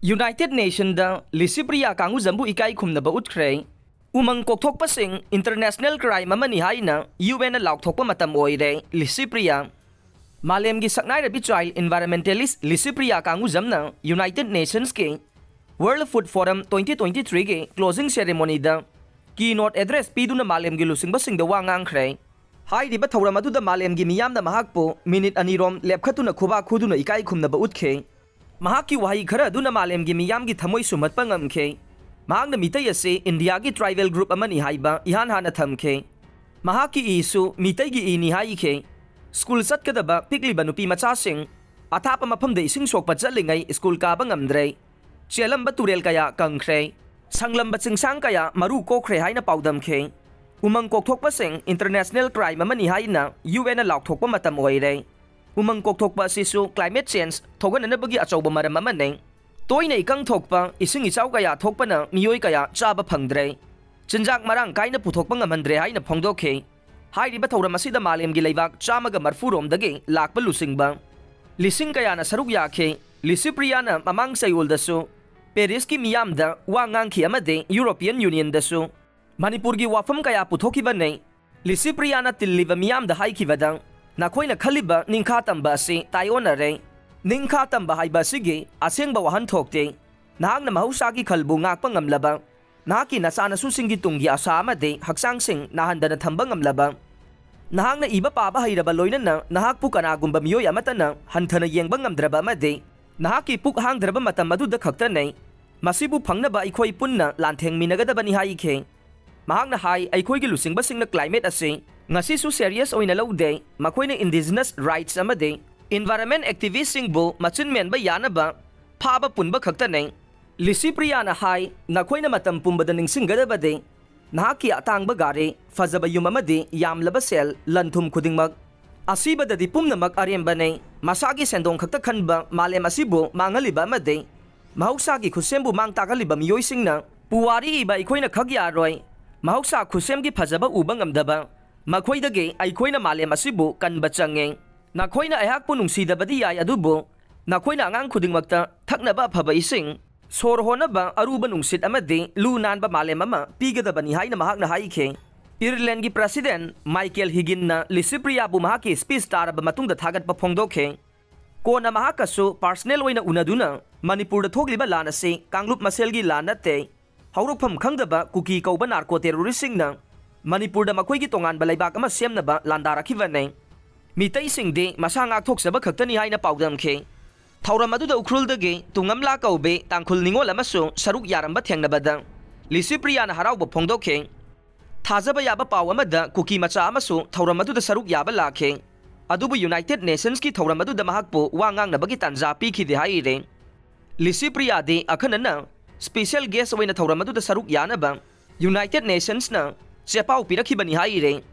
United nation Licypriya Kangujam इकाई खुमनब उठ्रे उमंग कोकथोकपसिंग इंटरनेशनल क्राइम अमनी हाइना यूएन लाउथोकप मतम ओइरे लिसिप्रिया मालेमगी सकनाइरबी चाइल्ड एनवायरमेंटलिस्ट लिसिप्रिया कांगू जमना यूनाइटेड नेशंस के वर्ल्ड फूड फोरम 2023 के closing ceremony keynote address पीदुना मालेमगी लुसिंगबसिंग वा ngankhre हाइरिबा थौरम अदुदा मालेमगी मियामना महाकपो मिनिट अनिरोम लेपखतुना खुबा खुदुना इकाई खुमनब उठखे महाकी वहाई खरा दुना मालेमगी मियामगी थमोई सुमतपा ngamkhe महांगना मितै असे इंडिया की ट्राइबल ग्रुप अमनी हाइबा इहान हाना थमखे महाकी इसु मितैगी इनी हाइखे स्कूल चटकदबा पिकलिबा नुपी मचासिंग अथाप मफमदे इसिंग सोकपा चलिंगै स्कूल काबा ngamdre चेलंबा तुरेल कया कंख्रे संगलंबा चिंगसांग कया मरु कोख्रे हाइना पाउदमखे उमंग कोकथोकपसिंग इंटरनेशनल क्राइम अमनी हाइना यूएन लाउथोकपा मतम ओइरे उमंग कोकथोकपा सिसु क्लाइमेट चेंज थोगननबगी अचौबा मरम अमने तोइना इकंग थोकपा इसिंग इचाउ कया थोकपना मियोय कया चाबा फंगद्रे चिंजाक मरांग काइना पुथोकपा ngamandre हाइना फोंगदोखे हाइरिबा थौरम असिदा मालेमगी लेबाक चामगा मरफुरोमदगे लाकपा लुसिंगबा लिसिंग कयाना सरुक याखे लिसिप्रियाना ममांग सयोलदसु पेरिस की मियामदा वा ngankhि अमदे यूरोपियन यूनियन दसु मणिपुर की वाफम कया पुथोखिबने लिसिप्रियाना तिल्लिबा मियामदा हाइखिबदा नाखोइना खलिबा निंखा तंबा से तायोनरे निंखा तंबा हाइबा सिगे असेंगबा वहन थोकते नाहंगना महौसागी खलबु ngakpa ngamlaba nahaki nachanasu singi tunggi asa amade hakchang sing nahandana thamba ngamlaba nahangna iba paba hairaba loinana nahakpu kanagumba miyoy amatana hanthana yengba ngamdraba amade nahaki puk hangdraba matam aduda khaktanai masibu phangnaba aikhoi punna lantheng minagadabani haikhe mahangna hai aikhoi gi lusingba singna climate ase ngasisu serious oina laude makoina indigenous rights amade environment activist singbu machin menba yanaba phaba punba khaktanai लिसिप्रियाना हाई नखोइना मतम पुंबदा निंगसिंगदबदे नहाकी अतांगबा गारे फजबा युममदे यामलबा cell लंथुम खुदिंगमक असीबददि पुमनमक अरेमबने मसागी सेंदोंग खक्ता खनबा मालेम असिबु मांगलिबा मदे महौसागी खुसेमबु मांग तागलिबा मियोइसिंगना पुवारी इबा इखोइना खग यारोय महौसा खुसेमगी फजबा उबा ngamदबा मखोइदगे आइखोइना मालेम असिबु कनबा चंगे नखोइना अहाकपु नुंगसिदबदि याय अदुबु नखोइना आंगांग खुदिंगमक्ता थकनबा फबा इसिंग सोर होनबा अरुबा नुंगसित अमदे लु नानबा मालेम अमा पीगदबनी हाइना महाकना हाइखे आयरलैंड की प्रेसिडेंट माइकेल हिगिनना लिसिप्रियाबु महाकी स्पीच तारबा मतुंगदा थागतपा फोंगदोखे कोना महाकसु पर्सनल ओइना उनदुना मणिपुरदा थोगलिबा लान असे कांगलुप मसेलगी लान नते हौरफम खंगदबा कुकी कौबा नार्को टेररिस्टसिंगना मणिपुरदा मखोइगी तोंगानबा लैबाक अमा सेमनबा लांदाराखिबने मितैसिंगदे मसा ngakthokсaba खक्तनी हाइना पाउदमखे थौरम अदुदा उख्रुलदगे तुंगमला कौबे तांखुल निंगोल अमसु सरुक यारंबा थेंगनबदा लिसिप्रियाना हराउबा फोंगदोखे थाजबा याबा पाव अमदा कुकी मचा अमसु थौरम अदुदा सरुक याबा लाखे अदुबु यूनाइटेड नेशंस की थौरम अदुदा महाकपो वा ngangnabagi तंजा पीखिदे हाइरे लिसिप्रियादे अखनना स्पेशल गेस्ट ओइना थौरम अदुदा सरुक यानबा यूनाइटेड नेशंस ना चेपाउ पिरखिबनी हाइरे